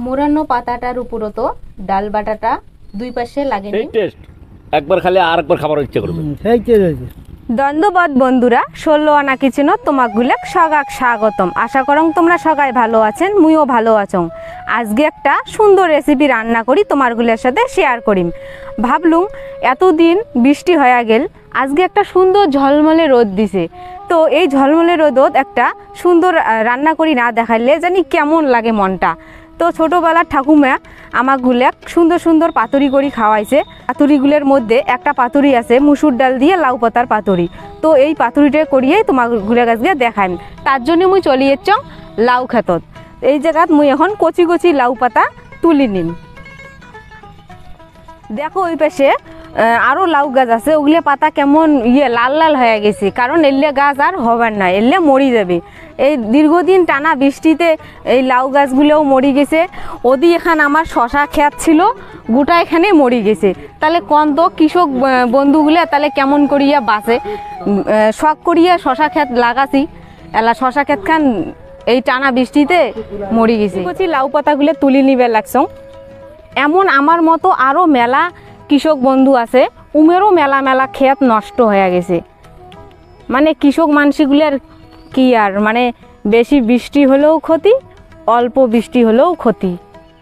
মোড়ানো পাতাটার উপরও তো ডাল বাটাটা দুই পাশে লাগেনি। সেই টেস্ট একবার খালি আরেকবার খাবার ইচ্ছা করবে। সেই টেস্ট হয়েছে। ধন্যবাদ বন্ধুরা, 16 আনা কিচেনত তোমাকগুলো সগাক স্বাগতম। আশা করং তোমরা সবাই ভালো আছেন, মুইও ভালো আছং। আজকে একটা সুন্দর রেসিপি রান্না করি তোমারগুলোর সাথে শেয়ার করিম। ভাবলুম এতদিন বৃষ্টি হয়ে গেল, আজকে একটা সুন্দর ঝলমলে রোদ দিছে, তো এই ঝলমলে রোদত একটা সুন্দর রান্না করি না দেখাইলে জানি কেমন লাগে মনটা। তো ছোটোবেলার ঠাকুমা আমাগুলো সুন্দর সুন্দর পাতুরি করি খাওয়াইছে। পাতুরিগুলোর মধ্যে একটা পাতুরি আছে মুসুর ডাল দিয়ে লাউ পাতার পাতুরি। তো এই পাতুরিটা করিয়েই তোমাগুলো আজকে দেখাইম। তার জন্য মুই চলি এসছং লাউ খেতত। এই জায়গাত মুই এখন কচি কচি লাউ পাতা তুলি নিম। দেখো ওই পাশে আরও লাউ গাছ আছে, ওগুলো পাতা কেমন লাল লাল হয়ে গেছে, কারণ এলে গাছ আর হবার না, এলে মরি যাবে। এই দীর্ঘদিন টানা বৃষ্টিতে এই লাউ গাছগুলোও মরি গেছে। ওদি এখান আমার শশা ক্ষেত ছিল, গোটা এখানে মরি গেছে। তাহলে কোন তো কৃষক বন্ধুগুলো তাহলে কেমন করিয়া বাঁচে। শখ করিয়া শশা ক্ষেত লাগাছি, এলা শশা ক্ষেত খান এই টানা বৃষ্টিতে মরি গেছে। কচি লাউ পাতাগুলো তুলি নিবে লাগছং। এমন আমার মতো আরও মেলা কৃষক বন্ধু আছে, উমেরও মেলা মেলা ক্ষেত নষ্ট হয়ে গেছে। মানে কৃষক মানসিগুলোর কি আর, মানে বেশি বৃষ্টি হলেও ক্ষতি, অল্প বৃষ্টি হলেও ক্ষতি।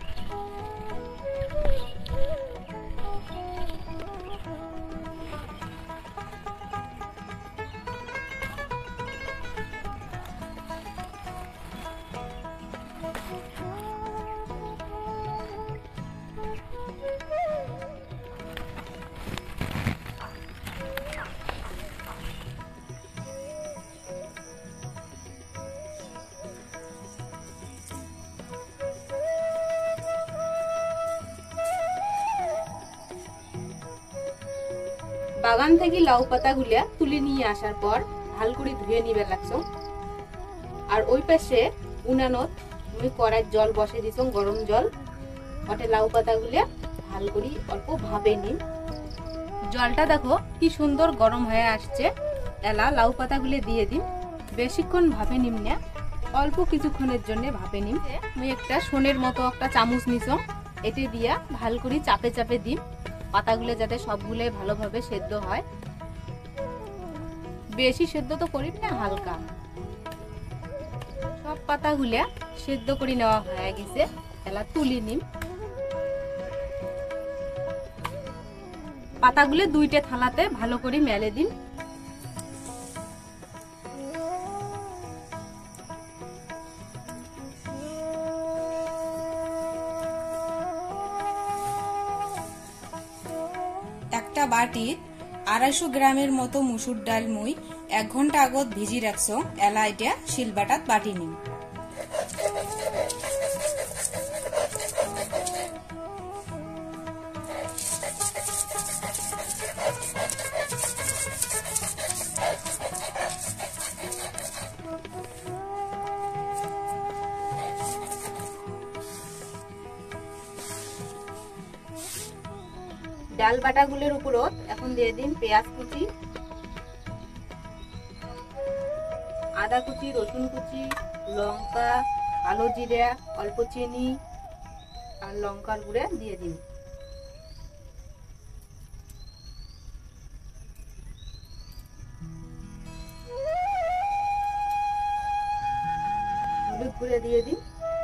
বাগান থেকে লাউ পাতাগুলা তুলে নিয়ে আসার পর ভাল করে ধুয়ে নিবে লাগছো। আর ওই পাশে উনানত আমি কড়াই জল বসে দিছ, গরম জল, ওতে লাউ পাতাগুলা ভাল করে অল্প ভাবে নিন। জলটা দেখো কি সুন্দর গরম হয়ে আসছে। এলা লাউ পাতাগুলো দিয়ে দিন। বেশিক্ষণ ভাবে নিম না, অল্প কিছুক্ষণের জন্য ভাবে নিম। আমি একটা সোনের মতো একটা চামচ নিছ, এতে দিয়া ভাল করে চাপে চাপে দিন পাতাগুলো, যাতে সবগুলো ভালোভাবে সেদ্ধ হয়। বেশি সেদ্ধ তো করিব না, হালকা। সব পাতাগুলা সেদ্ধ করে নেওয়া হয়ে গেছে, এলা তুলি নিম। পাতাগুলো দুইটা থালাতে ভালো করে মেলে দিন। একটা বাটির 250 গ্রামের মতো মুসুর ডাল মুই 1 ঘন্টা আগত ভিজি রাখছো, এলা এটা শিলবাটাত বাটি নিম। ডাল বাটাগুলোর উপরও এখন দিয়ে দিন পেঁয়াজ কুচি, আদা কুচি, রসুন কুচি, লঙ্কা, কালো জিরা, অল্প চিনি আর লঙ্কার গুঁড়া দিয়ে দিন। হলুদ গুঁড়া দিয়ে দিন।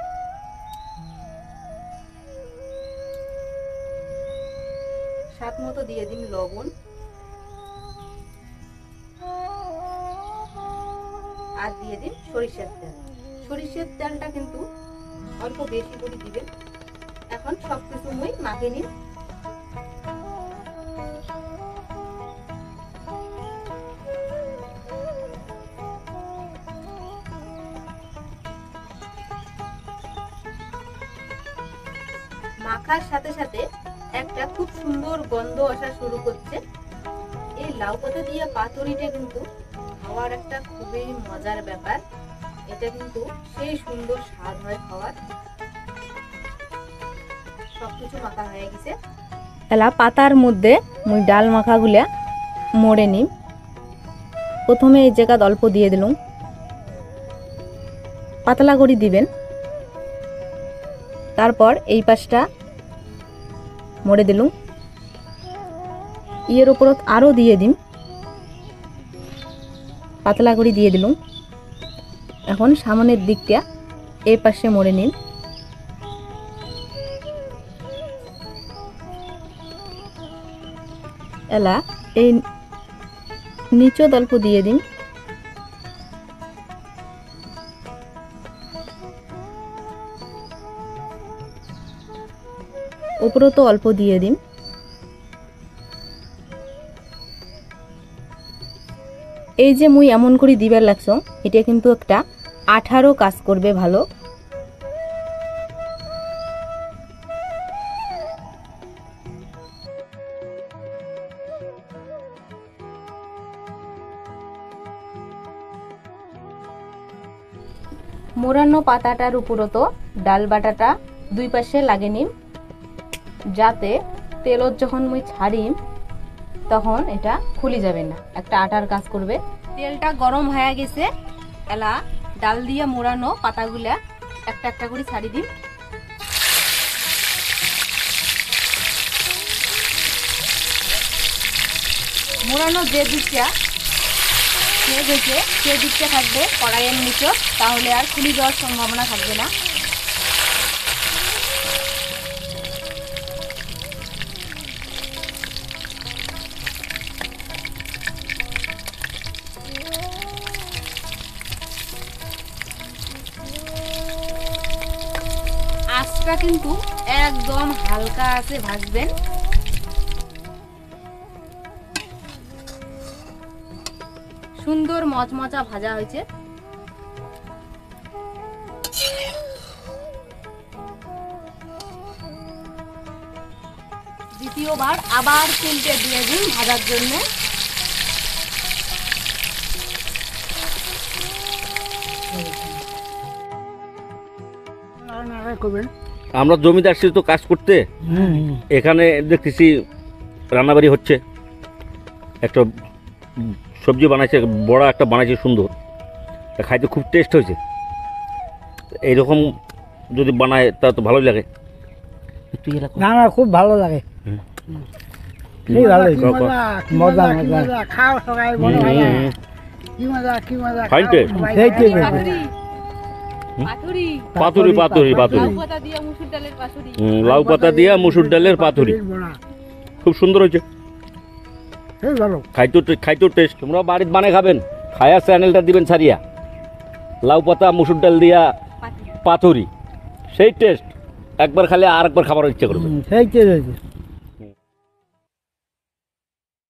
স্বাদ মতো দিয়ে দিন লবণ, আর দিয়ে দিন সরিষার তেল। সরিষার তেলটা কিন্তু অল্প বেশি করে দিবেন। এখন সবকিছু মই মাখিয়ে নিন। মাখার সাথে সাথে একটা খুব সুন্দর গন্ধ আসা শুরু করছে। এই লাউ পাতা দিয়ে পাতুরিটা কিন্তু খাওয়ার একটা খুবই মজার ব্যাপার। এটা কিন্তু সেই সুন্দর স্বাদ হয় খাওয়ার। সবকিছু মাখা হয়ে গেছে, এলা পাতার মধ্যে মুই ডাল মাখাগুলা মোড়ে নিম। প্রথমে এই জায়গা অল্প দিয়ে দিলুম, পাতলা করে দিবেন। তারপর এই পাশটা মরে দিলুম, ইয়ের ওপরত আরও দিয়ে দিম, পাতলা করে দিয়ে দিলুম। এখন সামনের দিকটা এই পাশে মরে নিন। এলা এই নিচত অল্প দিয়ে দিন, উপরও তো অল্প দিয়ে দিন। এই যে মুই এমন করে দিবার লাগছ, এটা কিন্তু একটা আঠারও কাজ করবে ভালো। মোড়ানো পাতাটার উপরও তো ডাল বাটাটা দুই পাশে লাগে নিম, যাতে তেলত যখন মুই ছাড়িম তখন এটা খুলি যাবে না, একটা আটার কাজ করবে। তেলটা গরম হয়ে গেছে, এলা ডাল দিয়ে মোড়ানো পাতাগুলা একটা একটা করে ছাড়ি দিম। মোড়ানো যে দিকটা শেষ হয়েছে সে দিকটা থাকবে কড়াইয়ের নিচে, তাহলে আর খুলি যাওয়ার সম্ভাবনা থাকবে না। আঁচটা কিন্তু একদম হালকা আছে ভাজবেন। সুন্দর মচমচা ভাজা হয়েছে। দ্বিতীয়বার আবার তেলটা দিয়ে দিন ভাজার জন্য। আমরা জমিতে আসছি তো কাজ করতে, এখানে দেখতেছি রান্নাবাড়ি হচ্ছে, একটা সবজি বানাইছে, বড় একটা বানাইছে সুন্দর, খাইতে খুব টেস্ট হয়েছে। এইরকম যদি বানায় তা তো ভালোই লাগে। তুই এরকম না না খুব ভালো লাগে, খুব ভালো হয়েছে। মজা মজা খাও সবাই, মনে হয় কি মজা কি মজা। খাইতে পাতুরি পাতুরি পাতুরি, লাউ পাতা দিয়া মুসুর ডালের পাতুরি, খুব সুন্দর হয়েছে, খাইতো টেস্ট। তোমরা বাড়িতে বানায় খাবেন, খায়া চ্যানেলটা দিবেন ছাড়িয়া। লাউ পাতা মুসুর ডাল দিয়া পাতুরি, সেই টেস্ট, একবার খালে আর একবার খাবার ইচ্ছা করবে। সেই টেস্ট।